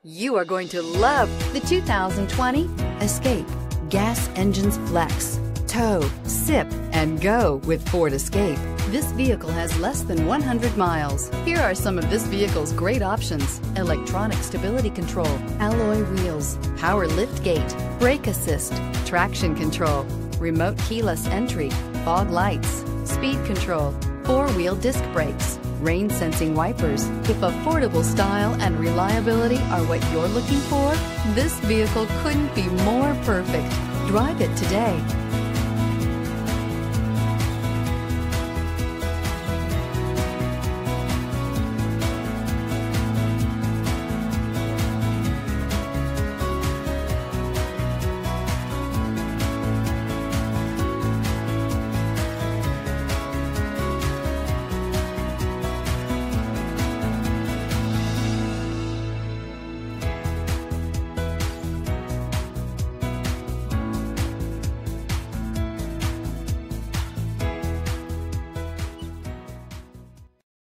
You are going to love the 2020 Escape. Gas engines flex, tow, sip, and go with Ford Escape. This vehicle has less than 100 miles. Here are some of this vehicle's great options: electronic stability control, alloy wheels, power lift gate, brake assist, traction control, remote keyless entry, fog lights, speed control, four-wheel disc brakes, rain sensing wipers. If affordable style and reliability are what you're looking for, this vehicle couldn't be more perfect. Drive it today.